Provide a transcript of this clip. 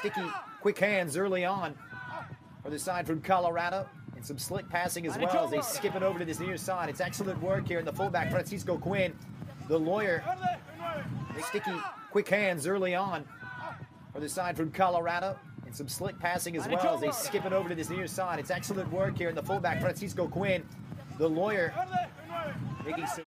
sticky, quick hands early on for the side from Colorado. And some slick passing as well as they skip it over to this near side. It's excellent work here in the fullback, Francisco Quinn, the lawyer. Sticky, quick hands early on for the side from Colorado. And some slick passing as well as they skip it over to this near side. It's excellent work here in the fullback, Francisco Quinn, the lawyer, making some